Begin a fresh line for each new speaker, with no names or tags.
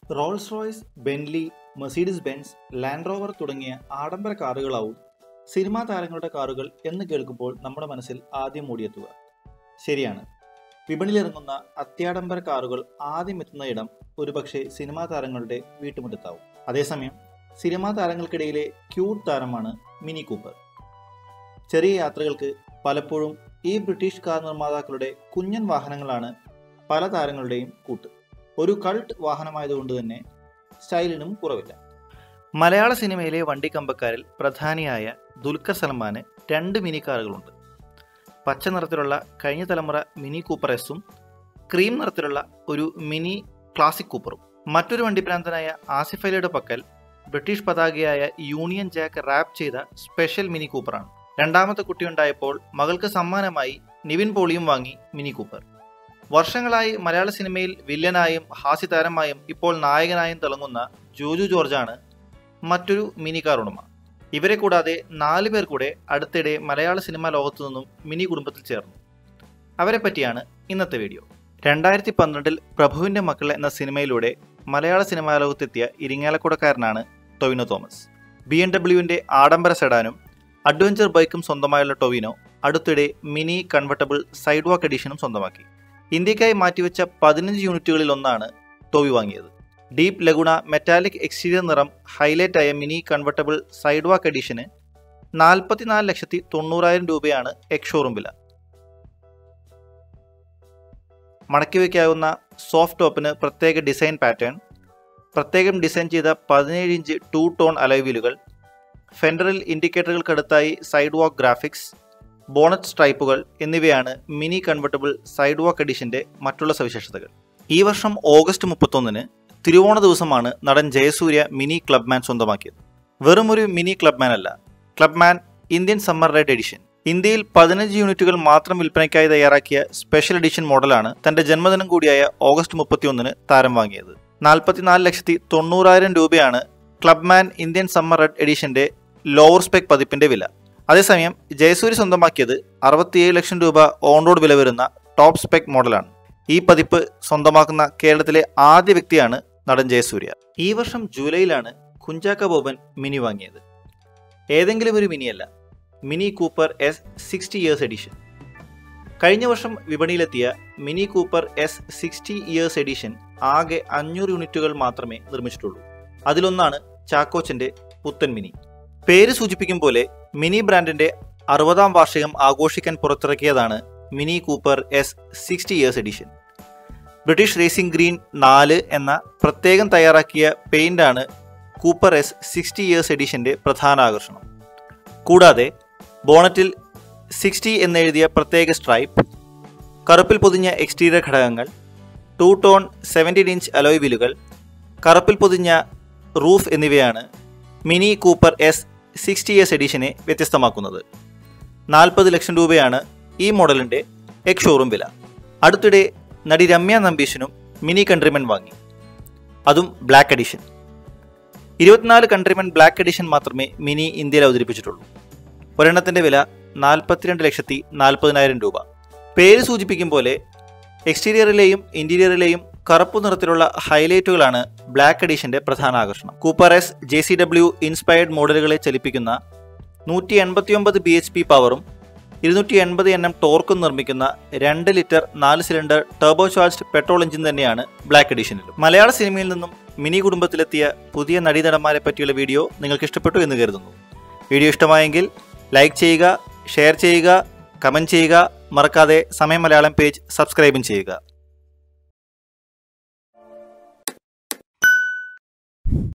Rolls Royce, Bentley, Mercedes Benz, Land Rover തുടങ്ങിയ ആഡംബര കാറുകളാവും cinema താരങ്ങളുടെ കാറുകൾ എന്ന് കേൾക്കുമ്പോൾ നമ്മുടെ മനസ്സിൽ ആദ്യം മൂടിയെത്തുക. ശരിയാണ്, വിപണിയിലിറങ്ങുന്ന അത്യാഡംബര കാറുകൾ ആദ്യം എത്തുന്ന ഇടം ഒരുപക്ഷെ സിനിമാ താരങ്ങളുടെ വീട്ടുമുറ്റത്താവും. അതേസമയം സിനിമാ താരങ്ങൾക്കിടയിലെ ക്യൂട്ട് താരമാണ് മിനി കൂപ്പർ. ചെറിയ യാത്രകൾക്ക് പലപ്പോഴും ഈ ബ്രിട്ടീഷ് കാർ നിർമ്മാതാക്കളുടെ കുഞ്ഞൻ വാഹനങ്ങളാണ് പല താരങ്ങളുടെയും കൂട്ട്. ഒരു കൾട്ട് വാഹനമായതുകൊണ്ട് തന്നെ സ്റ്റൈലിനും കുറവില്ല. മലയാള സിനിമയിലെ വണ്ടിക്കമ്പക്കാരിൽ പ്രധാനിയായ ദുൽഖർ സൽമാന് 2 മിനി കാറുകളുണ്ട്. പച്ച നിറത്തിലുള്ള കഴിഞ്ഞ തലമുറ മിനി കൂപ്പർ എസും ക്രീം നിറത്തിലുള്ള ഒരു മിനി ക്ലാസിക് കൂപ്പറും. മറ്റൊരു വണ്ടിപ്രാന്തനായ ആസിഫ് അലിയുടെ പക്കൽ ബ്രിട്ടീഷ് പതാകയായ യൂണിയൻ ജാക്ക് റാപ്പ് ചെയ്ത സ്പെഷ്യൽ മിനി കൂപ്പറാണ്. രണ്ടാമത്തെ കുട്ടിയുണ്ടായപ്പോൾ മകൾക്ക് സമ്മാനമായി നിവിൻ പോളിയും വാങ്ങി മിനി കൂപ്പർ. വർഷങ്ങളായി മലയാള സിനിമയിൽ വില്ലനായും ഹാസ്യതാരമായും ഇപ്പോൾ നായകനായും തിളങ്ങുന്ന ജോജു ജോർജാണ് മറ്റൊരു മിനി കാർ ഉടമ. ഇവരെ കൂടാതെ 4 പേർ കൂടെ അടുത്തിടെ മലയാള സിനിമാ ലോകത്തു നിന്നും മിനി കുടുംബത്തിൽ ചേർന്നു. അവരെ പറ്റിയാണ് ഇന്നത്തെ വീഡിയോ. 2012 പ്രഭുവിൻ്റെ മക്കൾ എന്ന സിനിമയിലൂടെ മലയാള സിനിമാ ലോകത്തെത്തിയ ഇരിങ്ങാലക്കുടക്കാരനാണ് ടൊവിനോ തോമസ്. BMW ആഡംബര സെഡാനും അഡ്വഞ്ചർ ബൈക്കും സ്വന്തമായുള്ള ടൊവിനോ അടുത്തിടെ മിനി കൺവെർട്ടബിൾ സൈഡ് വാക്ക് എഡിഷനും സ്വന്തമാക്കി. ഇന്ത്യക്കായി മാറ്റിവെച്ച 15 യൂണിറ്റുകളിൽ ഒന്നാണ് ടോവി വാങ്ങിയത്. ഡീപ്പ് ലഗുണ മെറ്റാലിക് എക്സ്റ്റീരിയർ നിറം ഹൈലൈറ്റ് ആയ മിനി കൺവെർട്ടബിൾ സൈഡ് വാക്ക് എഡിഷന് 44,90,000 രൂപയാണ് എക്സ് ഷോറൂം വില. മടക്കി വയ്ക്കാവുന്ന സോഫ്റ്റ് ടോപ്പിന് പ്രത്യേക ഡിസൈൻ പാറ്റേൺ, പ്രത്യേകം ഡിസൈൻ ചെയ്ത 17 ഇഞ്ച് 2 ടോൺ അലോയ് വീലുകൾ, ഫെൻഡറിൽ ഇൻഡിക്കേറ്ററുകൾക്കടുത്തായി സൈഡ് വാക്ക് ഗ്രാഫിക്സ്, ബോണറ്റ് സ്ട്രൈപ്പുകൾ എന്നിവയാണ് മിനി കൺവെർട്ടബിൾ സൈഡ് വാക്ക് എഡിഷന്റെ മറ്റുള്ള സവിശേഷതകൾ. ഈ വർഷം ഓഗസ്റ്റ് 31 തിരുവോണ ദിവസമാണ് നടൻ ജയസൂര്യ മിനി ക്ലബ്മാൻ സ്വന്തമാക്കിയത്. വെറും ഒരു മിനി ക്ലബ്മാൻ അല്ല, Clubman Indian summer ride edition. ഇന്ത്യയിൽ 15 യൂണിറ്റുകൾ മാത്രം വിൽപ്പനയ്ക്കായി തയ്യാറാക്കിയ സ്പെഷ്യൽ എഡിഷൻ മോഡലാണ് തന്റെ ജന്മദിനം കൂടിയായ ഓഗസ്റ്റ് 31 താരം വാങ്ങിയത്. 44,90,000 രൂപയാണ് ക്ലബ്മാൻ ഇന്ത്യൻ സമ്മർ റൈഡ് എഡിഷന്റെ ലോവർ സ്പെക് പതിപ്പിന്റെ വില. അതേസമയം ജയസൂര്യ സ്വന്തമാക്കിയത് 67 ലക്ഷം രൂപ ഓൺ റോഡ് വില വരുന്ന ടോപ്പ് സ്പെക് മോഡലാണ്. ഈ പതിപ്പ് സ്വന്തമാക്കുന്ന കേരളത്തിലെ ആദ്യ വ്യക്തിയാണ് നടൻ ജയസൂര്യ. ഈ വർഷം ജൂലൈയിലാണ് കുഞ്ചാക്ക ബോബൻ മിനി വാങ്ങിയത്. ഏതെങ്കിലും ഒരു മിനിയല്ല, Mini Cooper S 60 years edition. കഴിഞ്ഞ വർഷം വിപണിയിലെത്തിയ Mini Cooper S 60 years edition ആകെ 500 യൂണിറ്റുകൾ മാത്രമേ നിർമ്മിച്ചിട്ടുള്ളൂ. അതിലൊന്നാണ് ചാക്കോച്ചന്റെ പുത്തൻ മിനി. പേര് സൂചിപ്പിക്കും പോലെ മിനി ബ്രാൻഡിന്റെ 60ാം വാർഷികം ആഘോഷിക്കാൻ പുറത്തിറക്കിയതാണ് Mini Cooper S 60 years edition. British racing green 4 എന്ന പ്രത്യേകം തയ്യാറാക്കിയ പെയിന്റാണ് കൂപ്പർ എസ് 60 ഇയേഴ്സ് എഡിഷന്റെ പ്രധാന ആകർഷണം. കൂടാതെ ബോണറ്റിൽ 60 എന്നെഴുതിയ പ്രത്യേക സ്ട്രൈപ്പ്, കറുപ്പിൽ പൊതിഞ്ഞ എക്സ്റ്റീരിയർ ഘടകങ്ങൾ, 2 ടോൺ 17 ഇഞ്ച് അലോയ് വീലുകൾ, കറുപ്പിൽ പൊതിഞ്ഞ റൂഫ് എന്നിവയാണ് മിനി കൂപ്പർ എസ് 60 ഇയേഴ്സ് എഡിഷനെ വ്യത്യസ്തമാക്കുന്നത്. 40 ലക്ഷം രൂപയാണ് ഈ മോഡലിന്റെ എക്സ് ഷോറൂം വില. അടുത്തിടെ നടി രമ്യ നമ്പീശനും മിനി കൺട്രിമൻ വാങ്ങി, അതും black edition. 24 Countryman black edition മാത്രമേ മിനി ഇന്ത്യയിൽ അവതരിപ്പിച്ചിട്ടുള്ളൂ. ഒരെണ്ണത്തിന്റെ വില 42,40,000 രൂപ. പേര് സൂചിപ്പിക്കും പോലെ എക്സ്റ്റീരിയറിലെയും ഇന്റീരിയറിലെയും കറുപ്പു നിറത്തിലുള്ള ഹൈലൈറ്റുകളാണ് ബ്ലാക്ക് എഡിഷന്റെ പ്രധാന ആകർഷണം. കൂപ്പർ എസ് JCW ഇൻസ്പയർഡ് മോഡലുകളെ ചലിപ്പിക്കുന്ന 189 bhp പവറും 280 Nm ടോർക്കും നിർമ്മിക്കുന്ന 2 litre 4 cylinder turbo charged petrol engine തന്നെയാണ് ബ്ലാക്ക് എഡിഷനിലും. മലയാള സിനിമയിൽ നിന്നും മിനി കുടുംബത്തിലെത്തിയ പുതിയ നടീനടന്മാരെ പറ്റിയുള്ള വീഡിയോ നിങ്ങൾക്ക് ഇഷ്ടപ്പെട്ടു എന്ന് കരുതുന്നു. വീഡിയോ ഇഷ്ടമായെങ്കിൽ ലൈക്ക് ചെയ്യുക, ഷെയർ ചെയ്യുക, കമന്റ് ചെയ്യുക. മറക്കാതെ സമയം മലയാളം പേജ് സബ്സ്ക്രൈബും ചെയ്യുക.